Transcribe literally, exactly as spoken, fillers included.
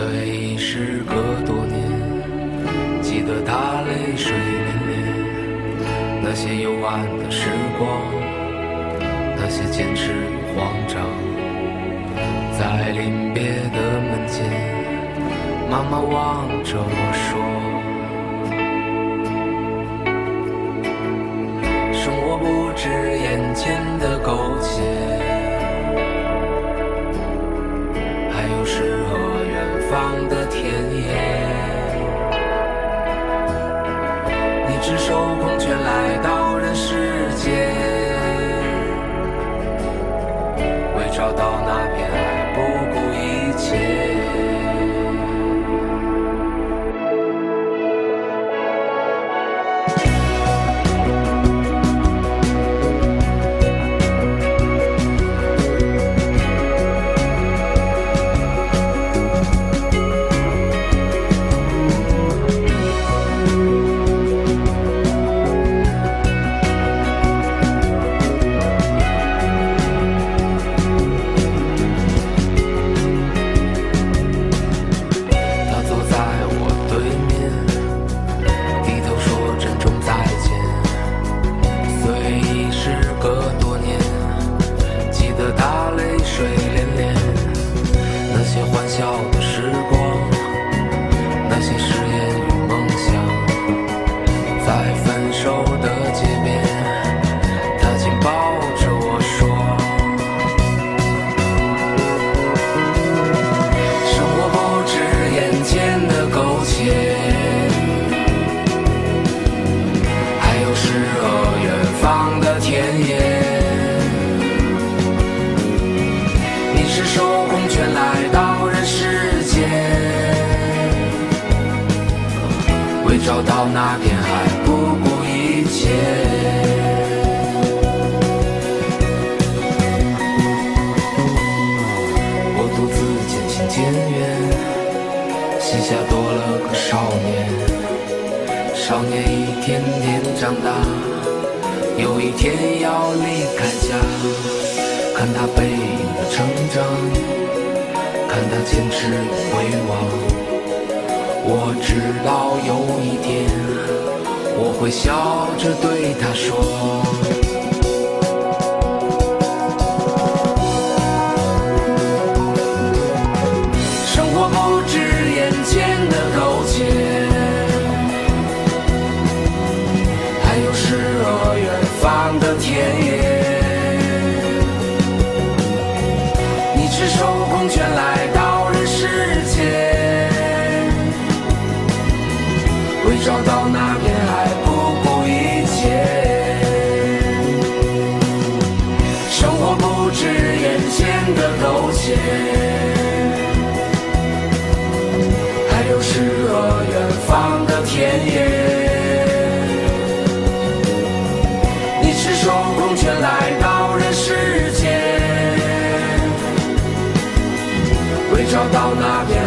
虽已时隔多年，记得他泪水涟涟，那些幽暗的时光，那些坚持与慌张。在临别的门前，妈妈望着我说，生活不止眼前的苟且，还有诗和远方的田野。你只手空拳来到人世间，为找到那片爱不顾一切。找到那片海不顾一切。我独自渐行渐远，膝下多了个少年。少年一天天长大，有一天要离开家。看他背影的成长，看他坚持与回望。我知道有一天，我会笑着对他说，生活不止眼前的苟且，还有诗和远方的田野。你赤手空拳来到人世间，找到那片海不顾一切。生活不止眼前的苟且，还有诗和远方的田野。你赤手空拳来到人世间，为找到那片